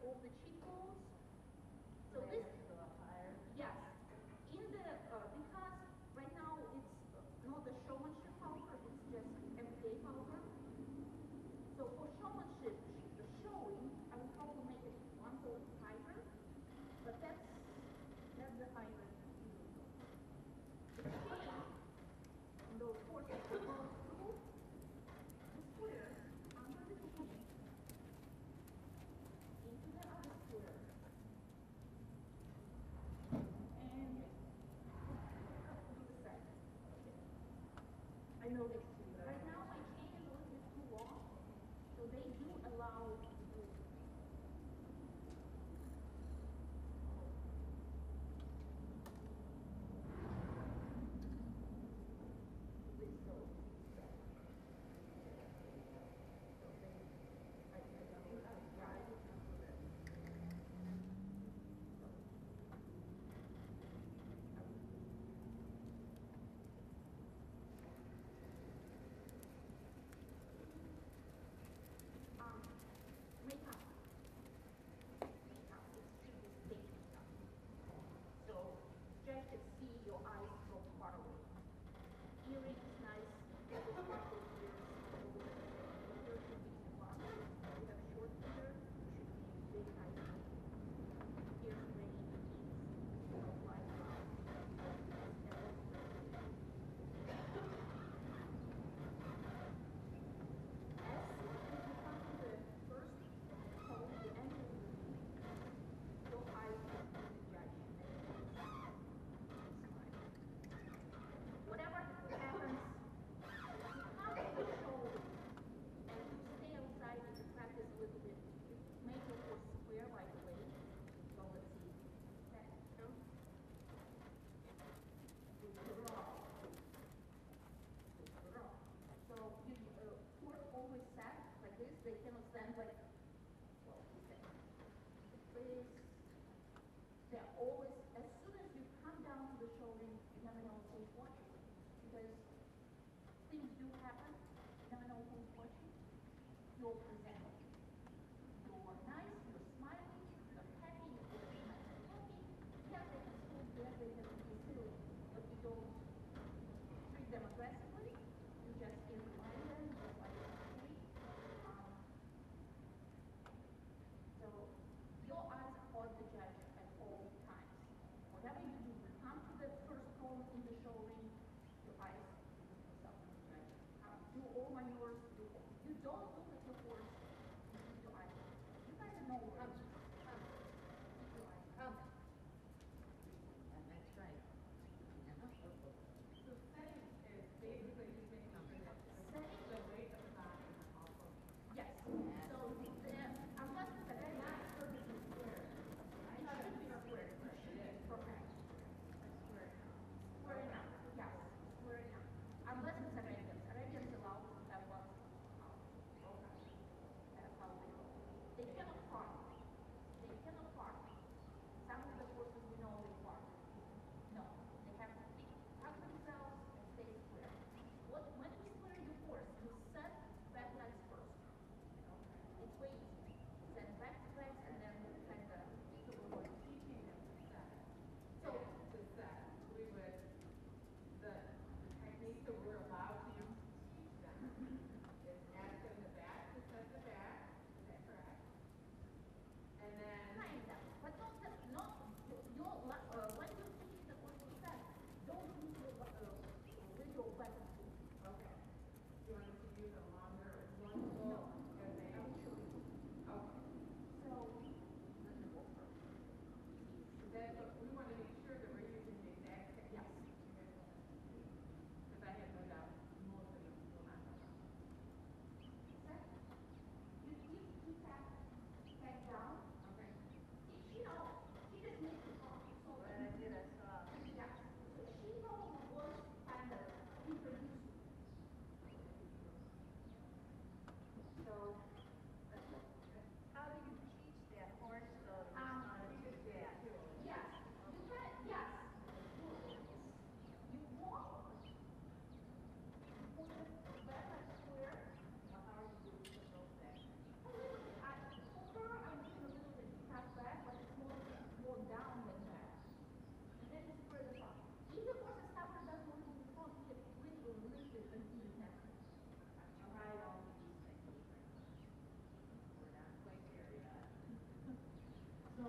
all the cheat codes. So So this, go up higher. yes, in the, because right now it's not the showmanship powder, it's just everyday powder. So for showmanship, the showing, I will probably make it one fold higher, but that's the higher. The change, and of course, it goes through the square under the beginning into the other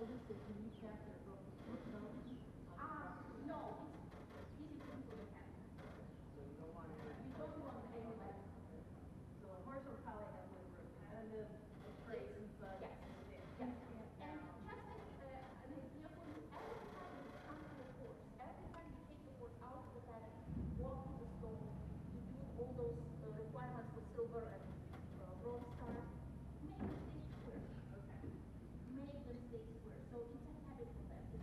notice that when you tap their foot notes? No, it's easy to do with the hand. So you don't want to. You don't want any like, So a horse will probably have a repetitive trace and such. yes, yes. And just an idea for you, every time you come to the horse, every time you take the horse out of the paddock, walk to the stall, you do all those requirements for silver and bronze star, make them stay square. Okay. Make them stay square. So it's a habit for them.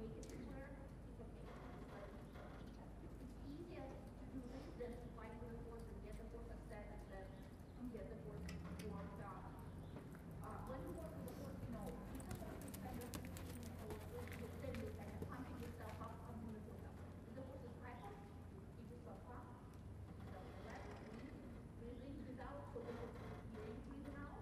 make it square, it's okay. But it's easier to do this than to fight with the horse and get the horse upset and then get the horse warmed up. When you work with the horse, you know, if the horse is kind of then you kind of pumping yourself up from the middle up. If the horse is crackled, keep yourself up. So relax, breathe in, breathe out, so the horse is breathing out.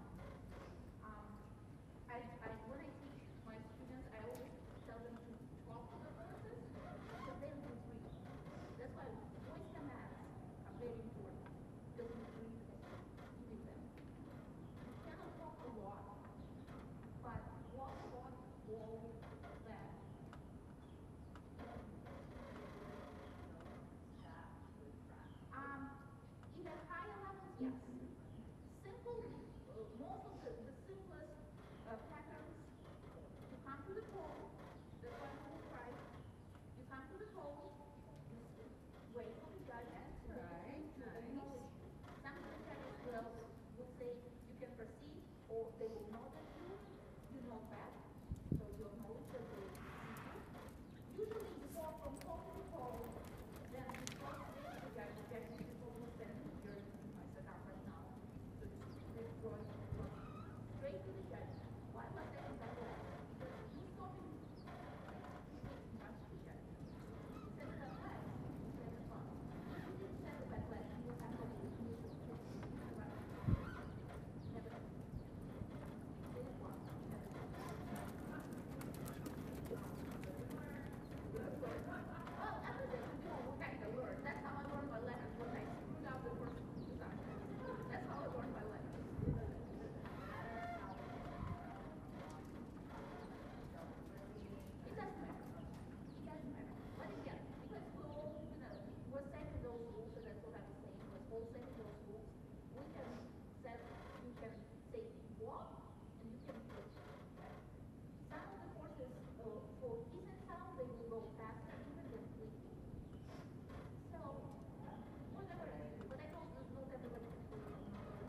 When I teach my students, I always tell them to talk to the horses, so they will breathe. That's why voice commands are very important, because you breathe with them. You cannot talk a lot, but walk all that. In the higher levels, yes. Simple, most of the simplest patterns, you come to the pole, that's why we will try. You come to the pole, you wait for the judge and to acknowledge. Some of the judges will say you can proceed, or they will nod at you, you nod back, so you acknowledge that they see you. Usually you walk from pole to pole, then you cross the judge, the judge is almost standing here in my setup right now. So they're going straight to the judge. Why was that in that way? Because you stopping much to the judge. You said it that way, you said it wrong. If you didn't say it that way, you would have to use it. Never. Say it wrong. Well, everything we do, we kind of learn. That's how I learned my letters. When I screwed up the first design. That's how I learned my letters. It doesn't matter. It doesn't matter. But again, because we're all, we're setting those rules, and that's what I was saying, we're all setting those rules. We can set, you can say walk, and you can say some of the horses, for ease and sound, they will go faster even than sleeping. So, whatever it is, but I know not everybody can do it.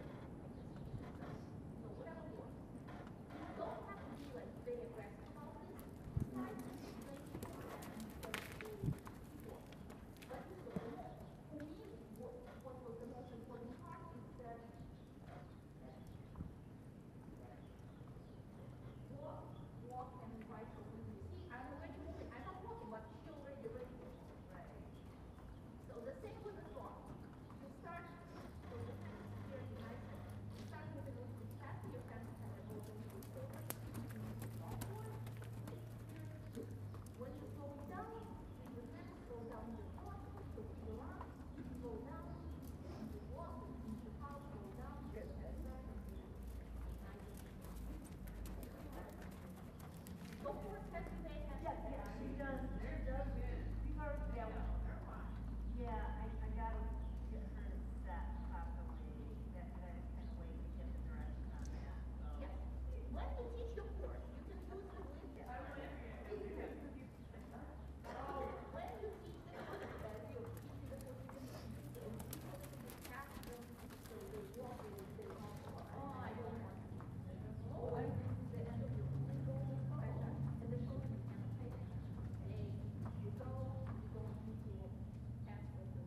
So, whatever works. You don't have to be like very aggressive about this. Try to explain to your friends what to work. But you know, for me, what was the most important part is that walk and invite her with you. See, I'm already moving. I'm not walking, but she already ready to move. Right. So the same with the front. You start, so the hands here behind you. You start moving a little bit faster. Your hands kind of go a little bit forward. Forward. When you slow it down, bring your hands, slow down your front, so your arms, slow down, and you walk, and you house, slow down, get that side, and you nice. Go for it, Stephanie, they have. Yeah, she does. We've already, I gotta get her set properly, that kind of way to get the direction on that, so. Yes. When you teach your course, you can use the widget. When you teach the course, as you're teaching the course, you can use it. And people can catch them, so they walk and they don't go, oh, I don't want to. Oh, I this is the end of your window, and the children can say, hey, you go, you don't need to answer the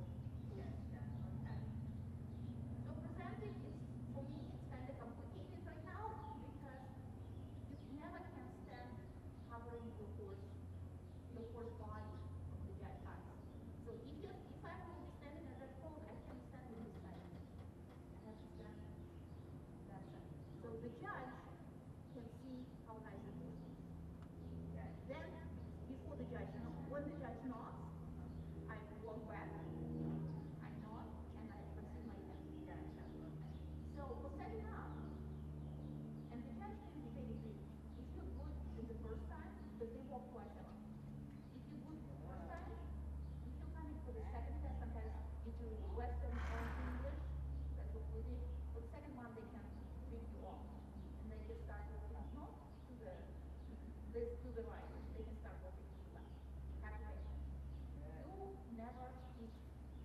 So presenting is, for me, it's kind of complicated right now because you never can stand covering your horse body from the judge eyes. So if I will be standing at that pole, I can't stand with this side. I have to stand that side. So the judge can see how nice the horse is. Then, before the judge, when the judge nods, I walk back, I nod, and I proceed my head. So for setting up, and the judge can be very good. If you're good in the first time, because they walk twice a lot. If you're good the first time, if you're coming for the second test, sometimes if you Western or English, that's what we did. For the second one, they can pick you off, and they just start walking not to the right. They can start walking to the left. Have patience. You never teach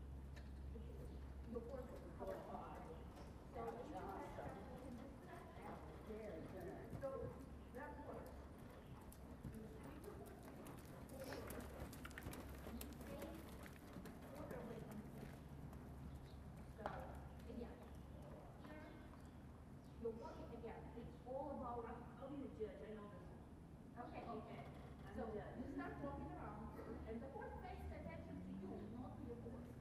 your horse how to walk. So if you have something in this direction, so that works. You sweep the horse Okay. Okay. So you start walking around, and the horse pays attention to you, not to your horse.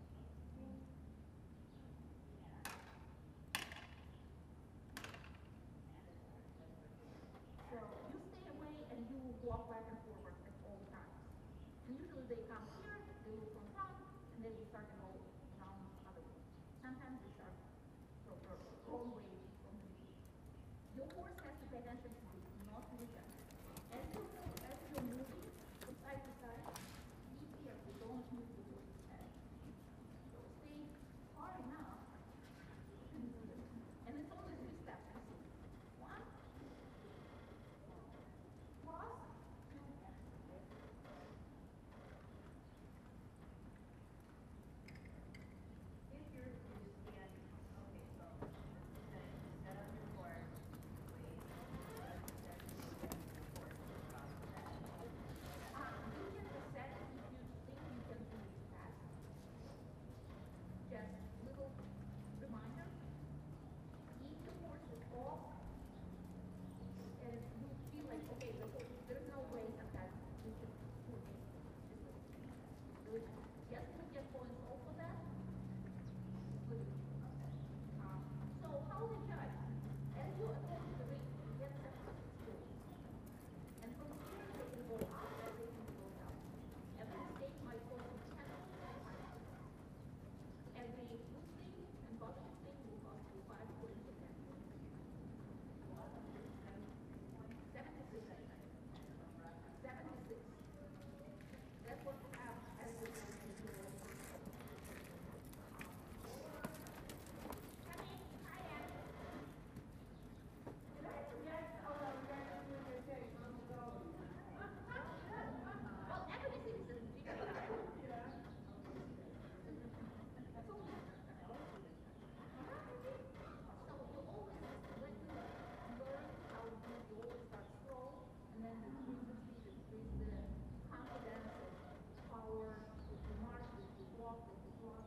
So you stay away and you walk back and forward at all times. And usually they come here, they look from front, and then you start to go down other way. Sometimes they start from the wrong way from the beginning. Your horse has to pay attention to you, not to you. As you're moving from side to side, be careful, don't move the horse's head. So stay far enough to do this. And it's only 3 steps. One, cross, 2, If you're standing, okay, so set up your horse, wait, set your horse across the bed. you can set if you think you can do it fast. Just little reminder. If the horse is off and you feel like, okay, there's no way sometimes you can do it. So it's just to get points off of that. So how they judge? As you approach the ring, you get 7 points. And from here they can go up or they can go down. Every state might go from 10 to 5. Every boosting and buff boosting will cost you 5 points to 10 points. 76. 76. That's what we have as the well, everything is in different. That's all. So you always, when you learn how to do, you always start slow, and then increase the speed, increase the confidence, power, if you march, if you walk, if you walk.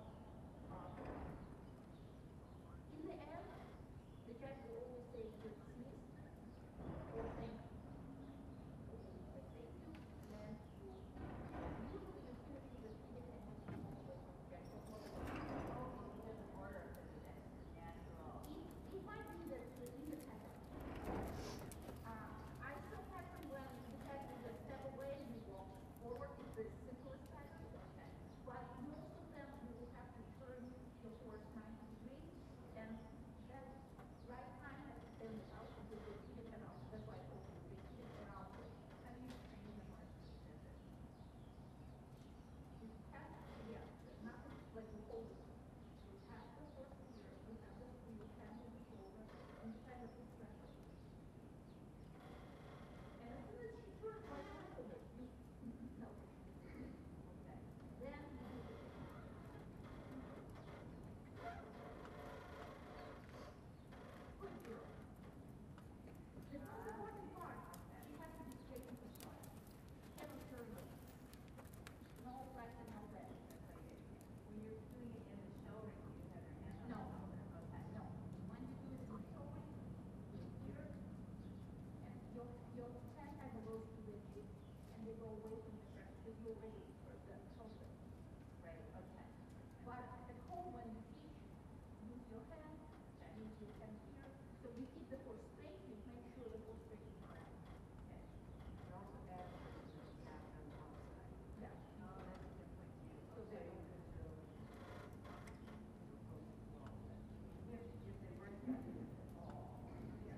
In the end, the judge will always say you're dismissed, or thank you. Say thank you, then you usually you finish with a ticket and you can go home. Okay, so what It doesn't order because it's natural. it might be that the limit happens. I still pattern when you have to just step away and you walk forward. It's the simplest pattern. Okay. But most of them you will have to turn your horse 90 degrees, and that right time has to stand out because the ticket and out. That's why I told you the ticket and out. How do you train the horse to do this? You have yeah, not like you hold it. You have the horse here, you have the you hand on the shoulder, and you kind of put pressure. And as soon as she turns right a little bit, you no. Okay. Then you do it. Good girl. The most important part, she has to be straight in the start. Never turn it. No flex and no bend. When you're doing it in the showing, you have your hand on No. the shoulder. Okay. No. When you do it in showing, you're here, and your hand kind of goes to the hip, and they go away from the breast because you're ready for the shoulder. Right, okay. But at home, when you teach, use your hand, use your hand here. So you keep the horse straight, you make sure the horse straight is correct. Okay. It also adds to the tap on the outside. Yeah. Oh, that's a good point too. So there you go. If they weren't doing it at all. Yeah.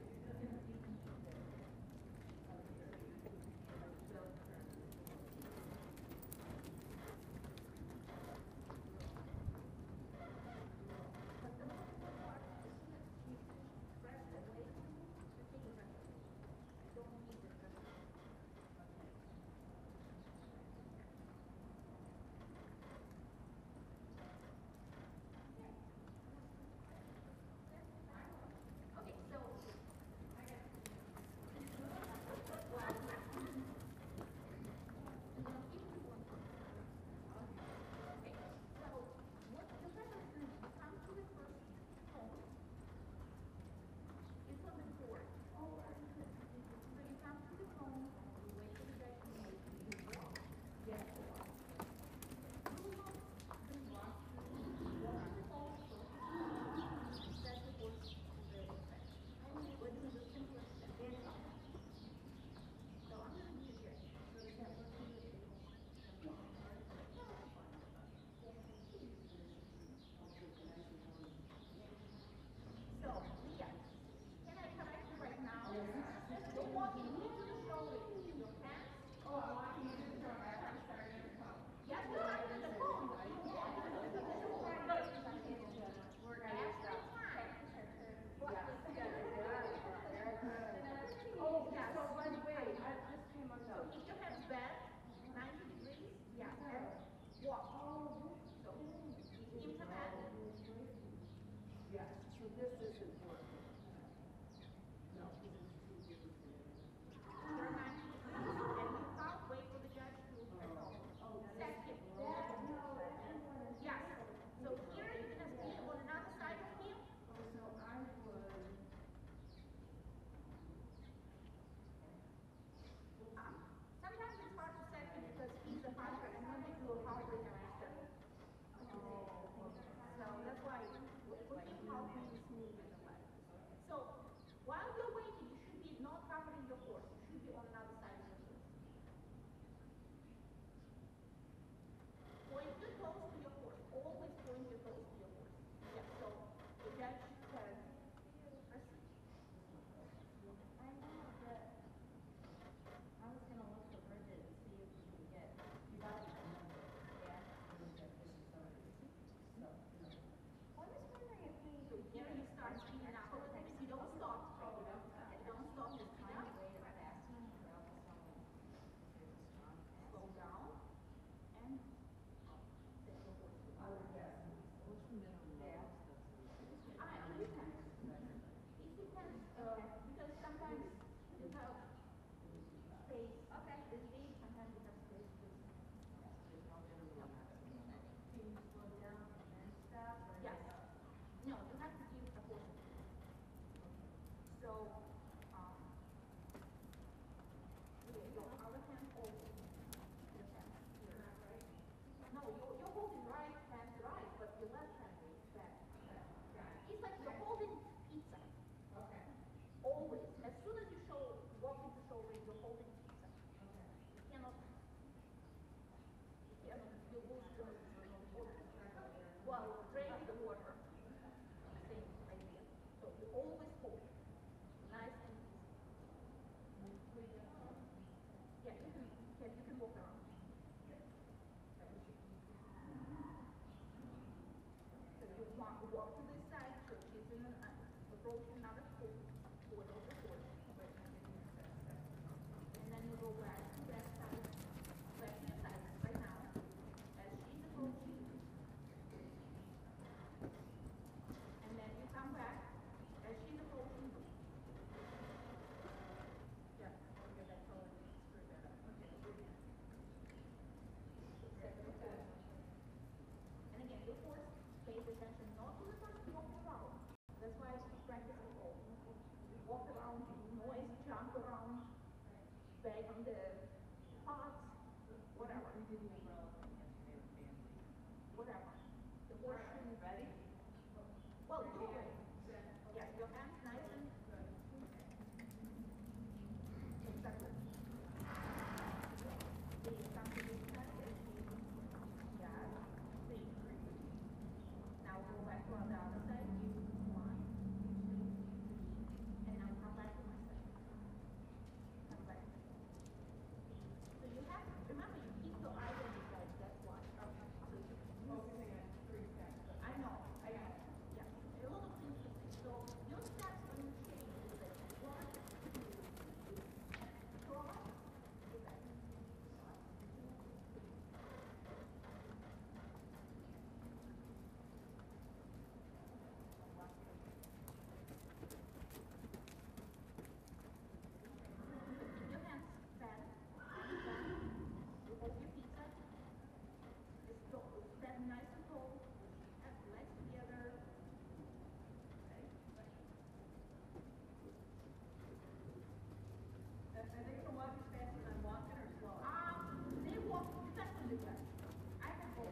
Are they gonna walk as fast as I'm walking or slower? They walk, depends on the guy. I have both.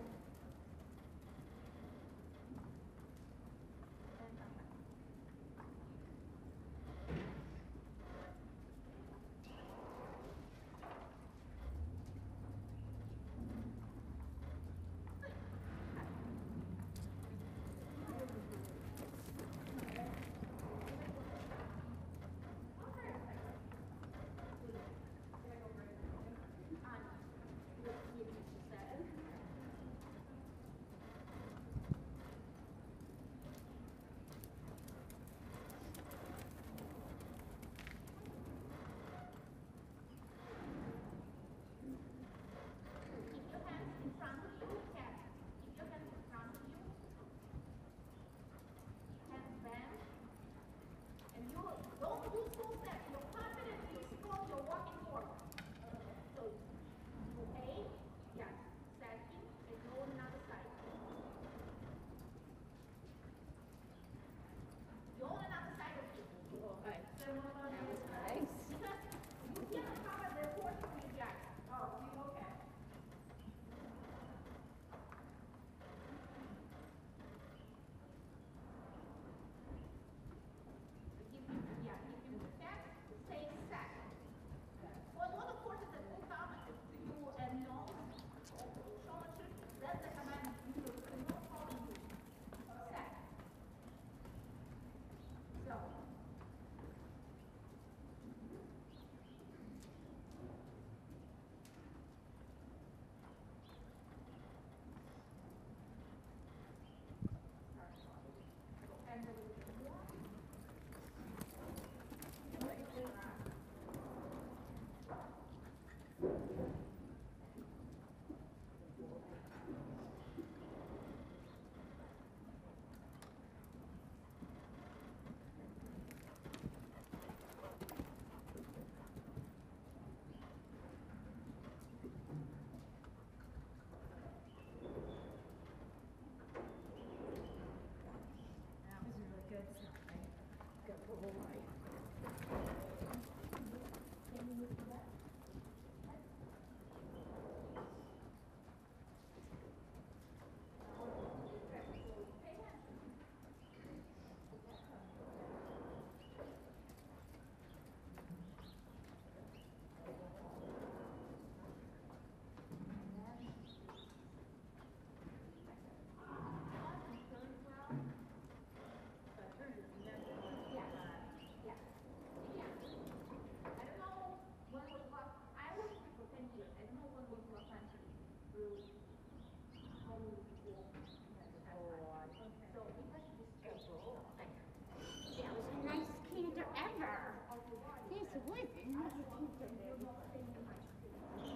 And come back. Keep your hands in front of you, cat. Keep your hands in front of you. Hands bent. And you don't do full steps. You're confident, you're strong, you're walking forward. So you aim, yes, second, and go on another side. Go on another side of you. Right. Then what about That the was other side? nice. Because you cannot cover the portion with the eyes. Oh, you okay? Give him the cat, stay set. For a lot of horses that will come to you and know, showmanship, that's the command you cannot follow you. Set. So. And a little bit more. That was really good stuff, right? Got the whole light. Can you move to that? Pay attention. So I turned it, and that's Yeah. Yeah. Yeah. I don't know when was last, I worked here for 10 years. I don't know when was last time she really, how we walk. So it has to be stable. Like, That was the nicest canter ever. This wasn't. you're not staying in my street.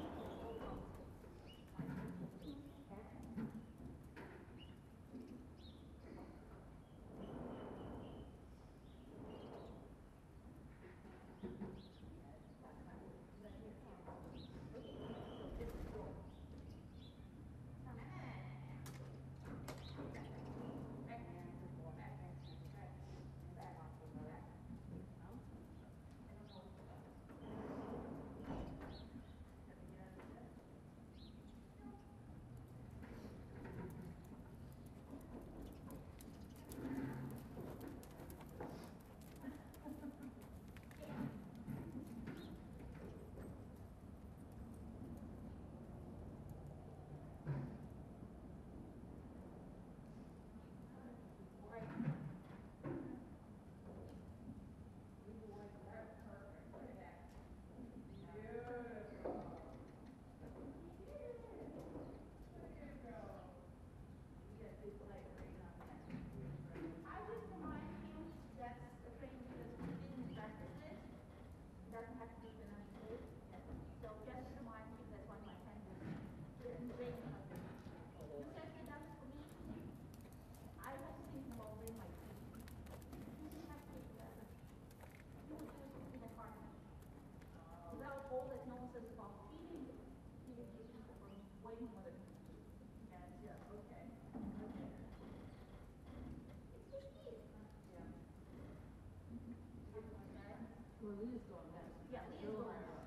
I just remind him that's a thing because he didn't practice it. Doesn't have to be the nice way. So just remind him that when my hand is raising my feet. You said he does it for me. I was thinking about bringing my feet. You didn't have to do that. You would do it in the car. Without all that nonsense about feeding people for way more than you do. Gotcha, okay. Okay. It's just feet. Yeah. Well, Leah's going back. Yeah, Leah's going.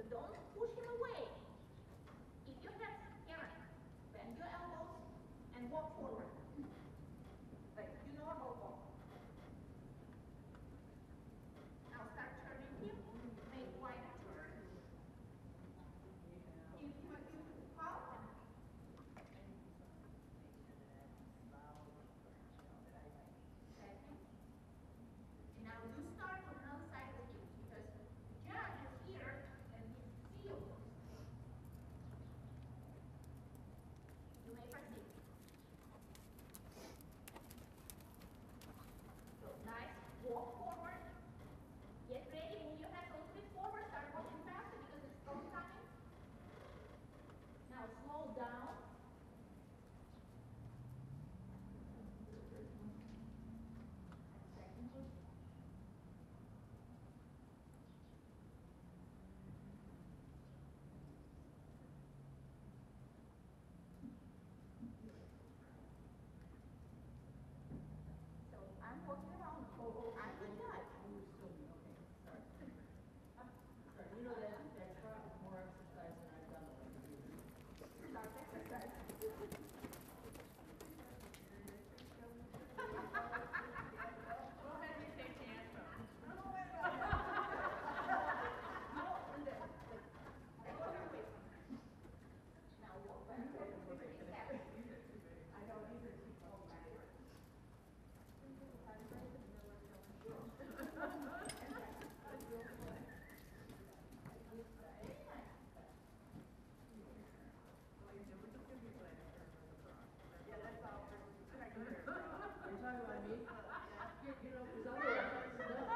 don't push him away. Keep your head, Aaron. Bend your elbows and walk forward. Like you normal walk. Now start turning him. Make wide turn. If how? Second. And now you start from another side of the hip because the judge is here and he feels. You may proceed. So nice. Walk forward. Get ready. Move your hands a little bit forward. Start walking faster because it's strong coming. Now slow down. Second. So I'm walking around. I'm the judge. Sorry, you know that trot is more exercise than I've done. Start exercise. Go ahead and take tantrum. Now walk back. Exactly. I don't either keep going backward. Yeah, that's all. Are you talking about me? You know, because otherwise it's enough.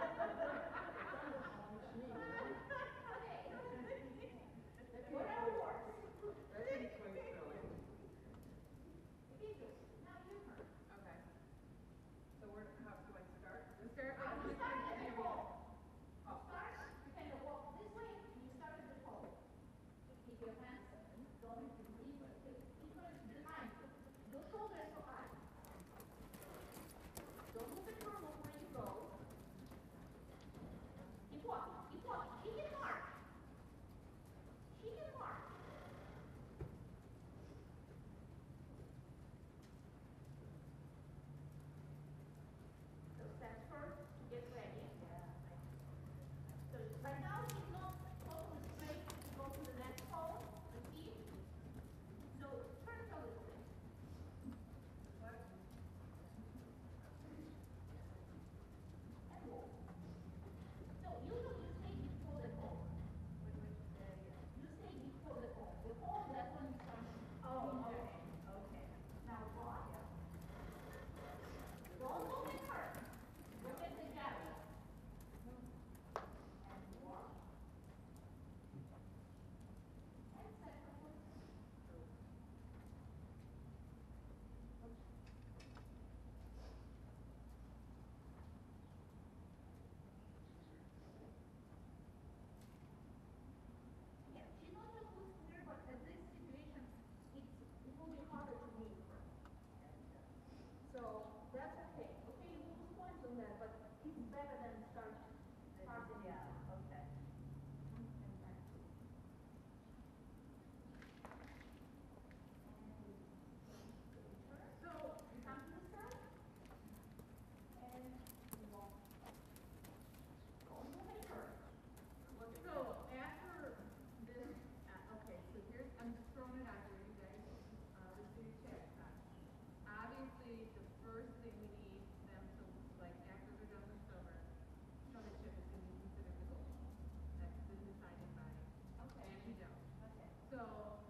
Whatever works. That's quite thrilling. Now your turn. Okay. So where, how do I start? Let's start You with start at the pole. You start, you kind of walk this way, and you start at the pole. Keep your hands, don't keep it behind you. Your shoulders so high. Don't move it normal where you go. Keep walking, keep walking. She can march. She can march. So stand first, get ready. So right now he's not totally straight. He goes to the next pole, the feet. So turn it a little bit. And walk. So usually you stay before the pole. You stay before the pole. The pole, that's when you start. Okay. Now walk. Don't move it hurt. Look at the judge. And walk. And second one. Yeah, she's not just losing her, but at this situation, it will be harder to move her. So that's okay. Okay, you lose points on that, but it's better than starting. Yeah, okay. So you come to the side and you walk. Don't move it hurt. So after this, okay, so here's, I'm just throwing it out there, you guys, this is your check time. Obviously, the first thing we need them to, like, after they're done with summer, showmanship is gonna be considered the goal. That's been decided by Angie Jones. Okay. So,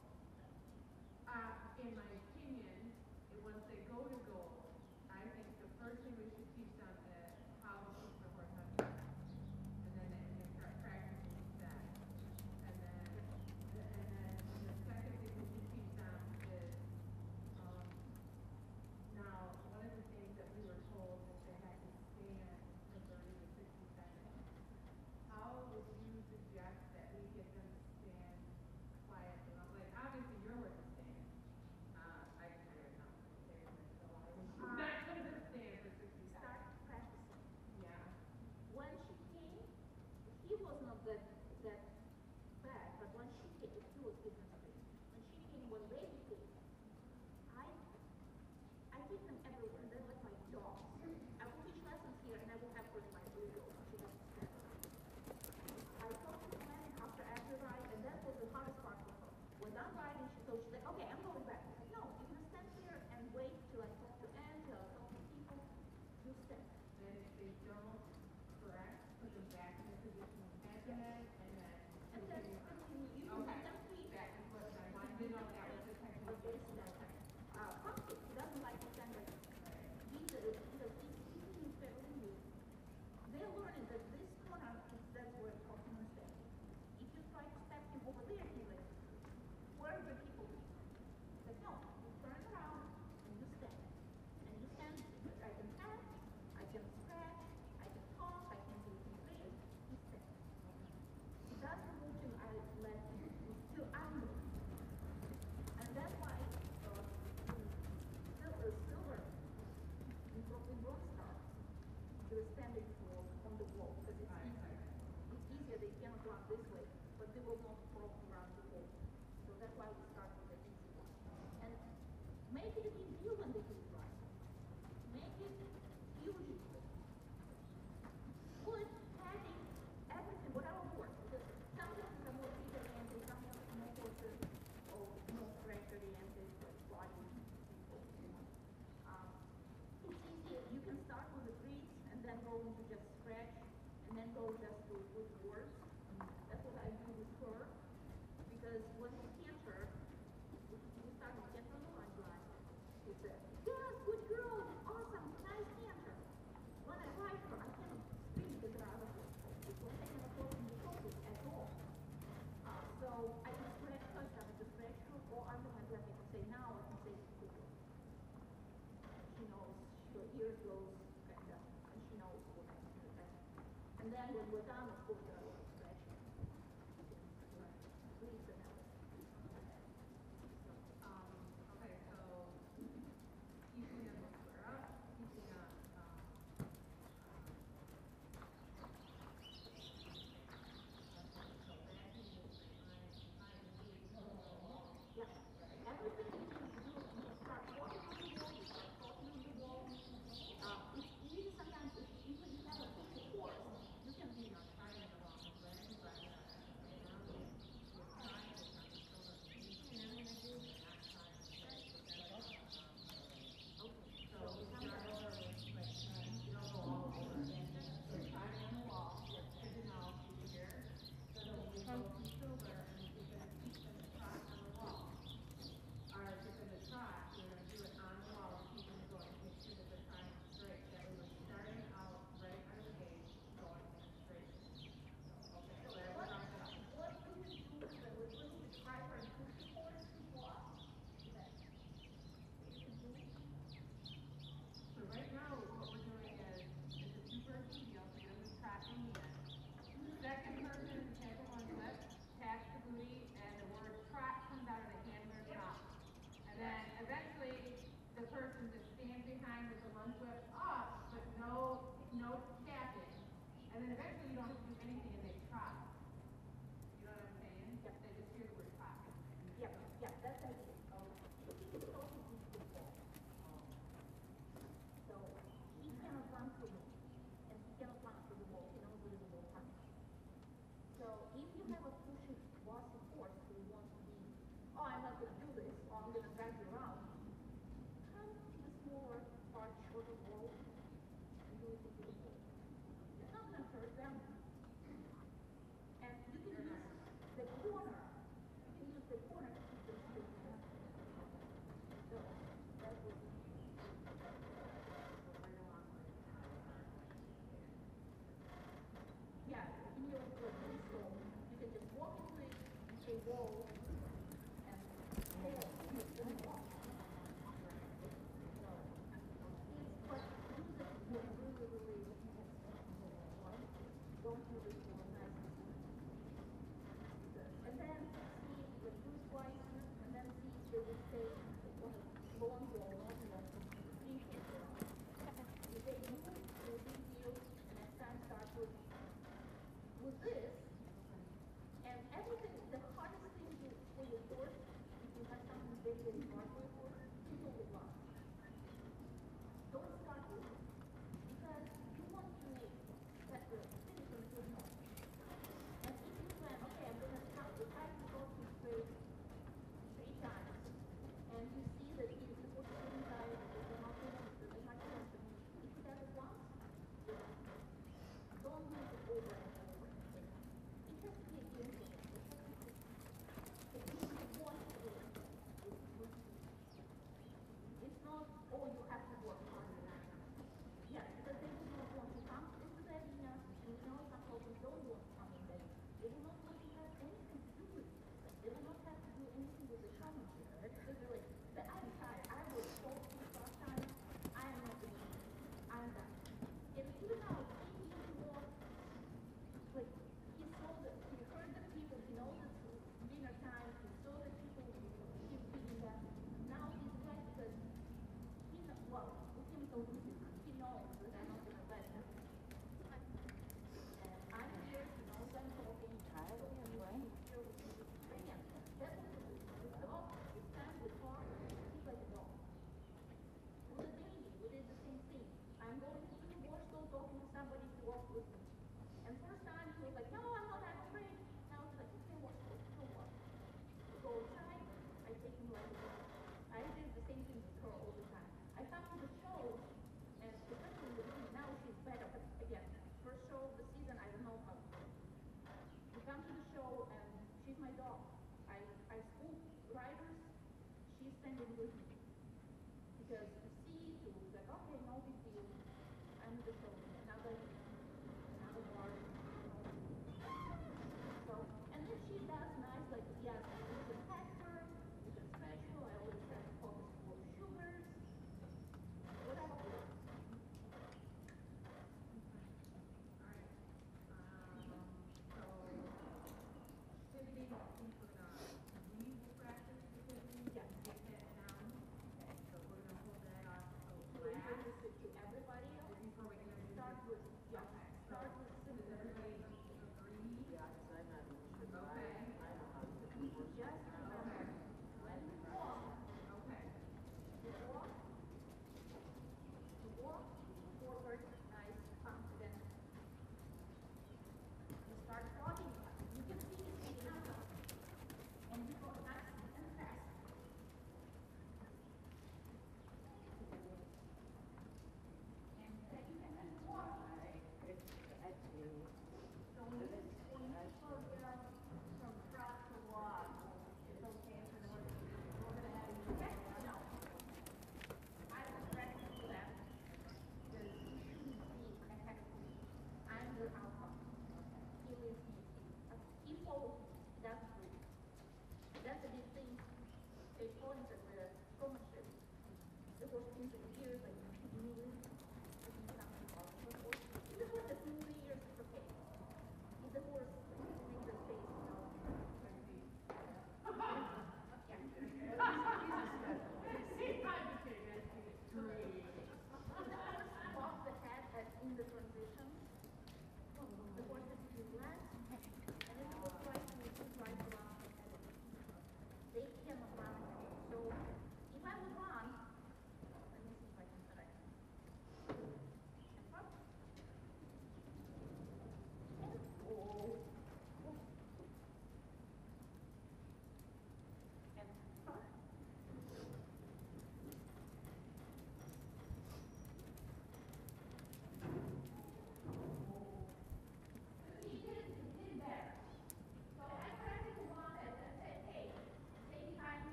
in my opinion, once they go to goal, I think the first thing we should teach them is how to put the horse on track. And then they start practicing that. And then the second thing we should teach them is, now, one of the things that we were told is they had to stand for 30 to 60 seconds. How would you suggest that we get them to stand quiet? Like, obviously, your horse is stand. I can do it now. So I was not going to stand for 60 Start seconds. practicing. Yeah. When she came, he was not that bad. go just with words. That's what I do with her. Because when we canter, we start to canter on the lunge line. She said, yes, good girl, awesome, nice canter. When I ride her, I can't speak because I was taking a course in the focus at all. So I can stretch her, I can stretch her, or otherwise I can say now, I can say good girl. She knows, her ears goes, and she knows what I can do. And then when we're done, of course, I will stretch her. Please, and I will. Okay, so keeping them square up, keeping them, Yeah. Everything you can do, you start walking on the wall, you start talking on the wall. It's easy sometimes if even you have a picture course, you can be trying along the way, but, you know, we're trying to kind of show them, you can, and not trying to say, okay. so we start over with, like, you don't go all over again. So trying on the wall, as you know, here, so then we go to shoulder, and if you're gonna keep them trot on the wall. Or if you're gonna trot, you're gonna do it on the wall, keep them going, make sure that they're trying straight, that way we're starting out right out of the gate, going in a straight. Okay, so every round it up. What do we do when we need to try her and push the course to go up? That you can do? So right now, what we're doing is, it's a two-person deal, so you're gonna trot in the end. Second person has a lunge whip, taps the booty, and the word trot comes out of the handler's mouth. And then eventually, the person just stands behind with the lunge whip up, but no tapping. And then eventually you don't have to do anything and they trot.